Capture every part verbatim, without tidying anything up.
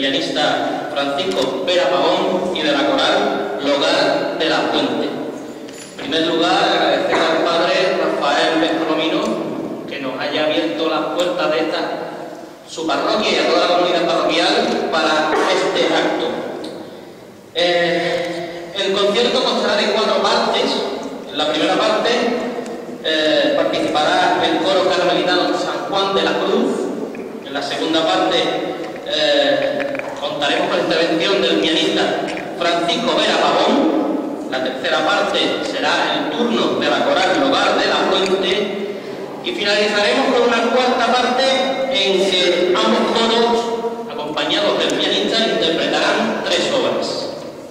pianista Francisco Vera Pavón y de la coral L'Hogar de la Fuente. En primer lugar, agradecer al padre Rafael Pescolomino que nos haya abierto las puertas de esta su parroquia y a toda la comunidad parroquial para este acto. Eh, el concierto constará de cuatro partes. En la primera parte eh, participará el coro carmelitano San Juan de la Cruz. En la segunda parte eh, contaremos con la intervención del pianista Francisco Vera Pavón. La tercera parte será el turno de la coral L'Hogar de la Fuente. Y finalizaremos con una cuarta parte en que ambos coros, acompañados del pianista, interpretarán tres obras.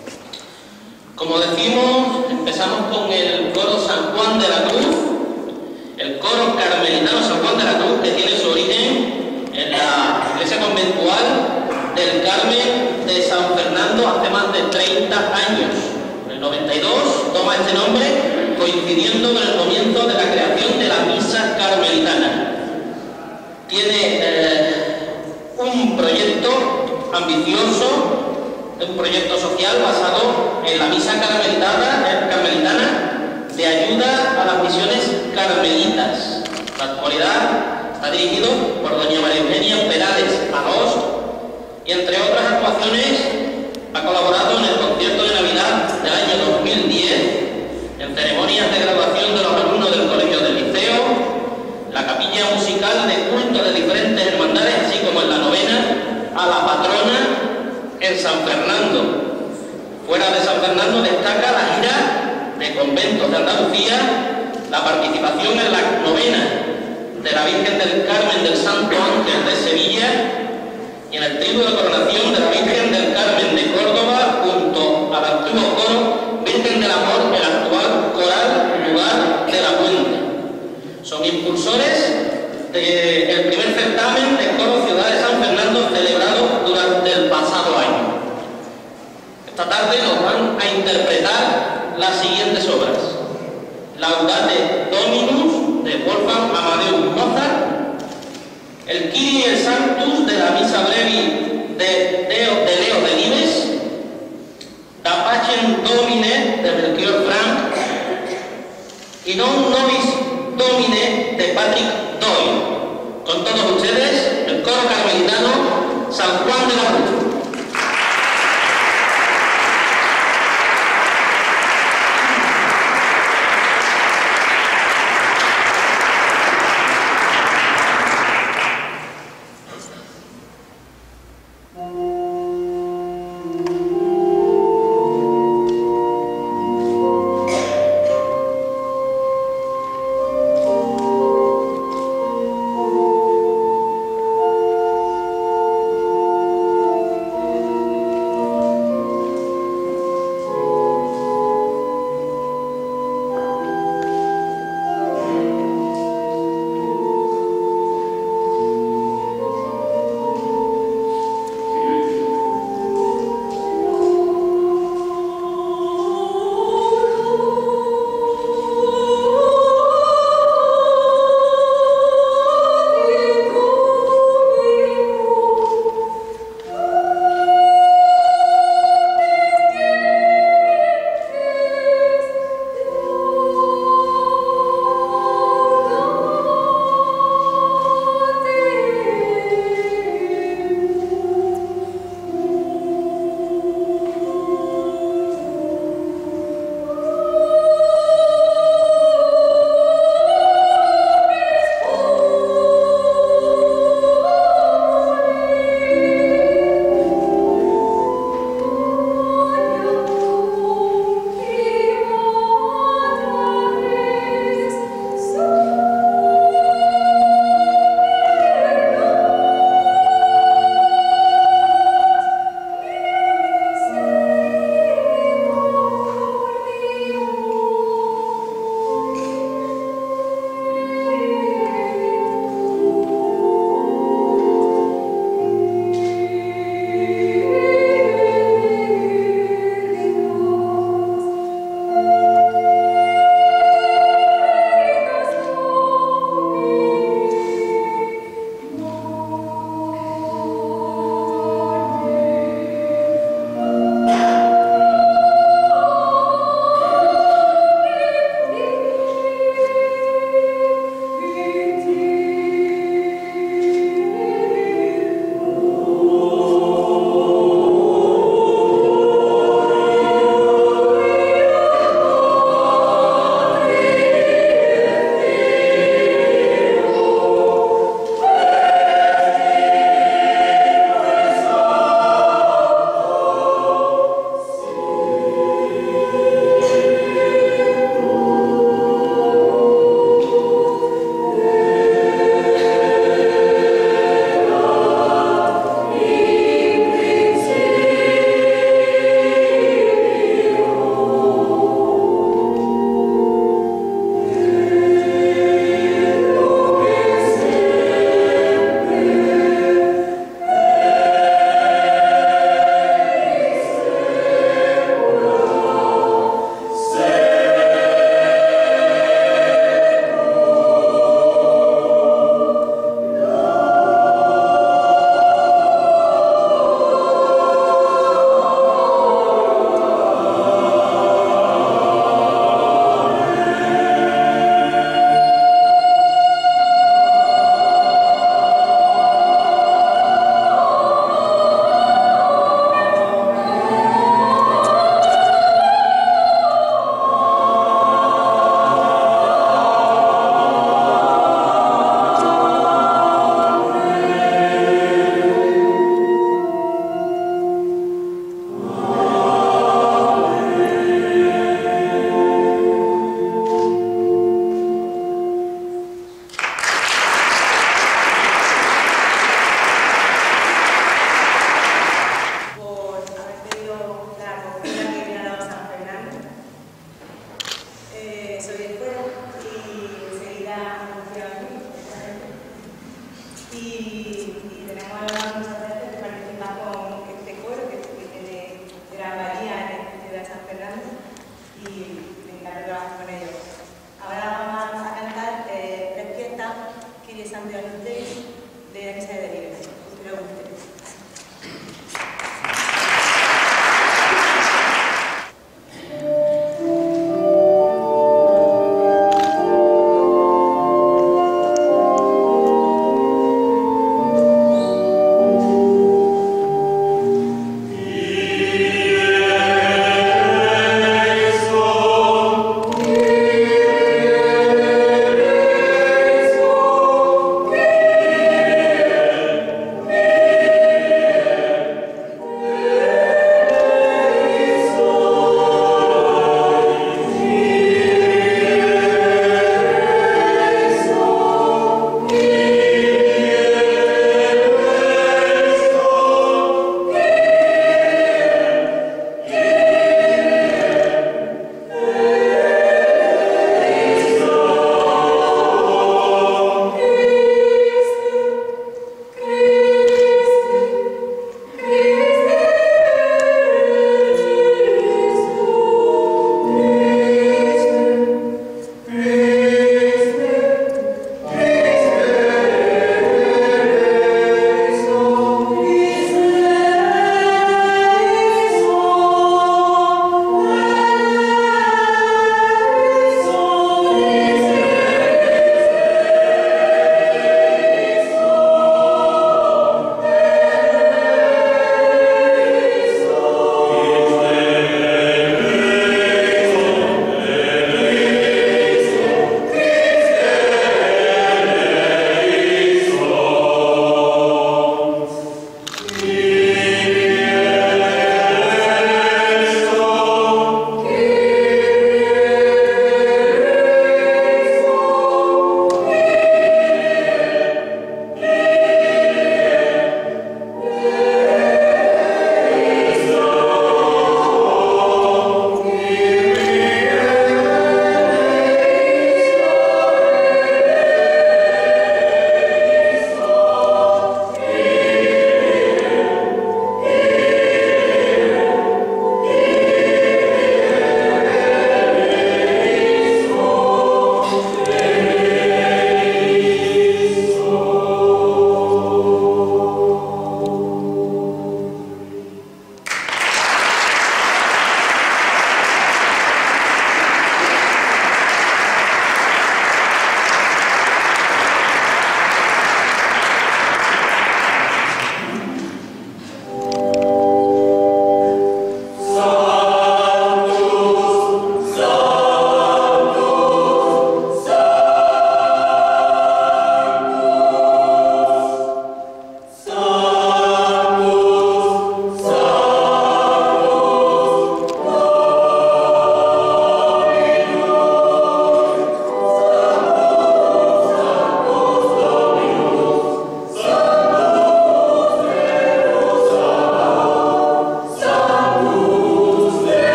Como decimos, empezamos con el coro San Juan de la Cruz, el coro carmelitano San Juan de la Cruz, que tiene su origen en la iglesia conventual del Carmen de San Fernando hace más de treinta años. En el noventa y dos toma este nombre, coincidiendo con el comienzo de la creación de la misa carmelitana. Tiene eh, un proyecto ambicioso, un proyecto social basado en la misa carmelitana, eh, carmelitana de ayuda a las misiones carmelitas. En la actualidad está dirigido por doña María Eugenia Perales Agost y entre otras actuaciones ha colaborado en el concierto de Navidad del año dos mil diez, en ceremonias de graduación de los alumnos del colegio del liceo, la capilla musical de culto de diferentes hermandades, así como en la novena a la patrona en San Fernando. Fuera de San Fernando destaca la gira de conventos de Andalucía, la participación en la novena de la Virgen del Carmen del Santo Ángel de Sevilla y en el triduo de coronación de la Virgen del Carmen de Córdoba junto al antiguo coro Virgen del Amor, el actual coral L'Hogar de la Fuente. Son impulsores del primer certamen de coro Ciudad de San Fernando celebrado durante el pasado año. Esta tarde nos van a interpretar las siguientes obras: Laudate Dominus de Wolfgang Amadeus Mozart, el Kyrie et Sanctus de la Misa Brevi de Leo de, Leo de Nives, Da Pacem Domine de Melchior Frank y Non Nobis Domine de Patrick Doyle. Con todos ustedes, el coro carmelitano San Juan de la Cruz. la abadía en el edificio de San Fernando y me encanta trabajar con ellos.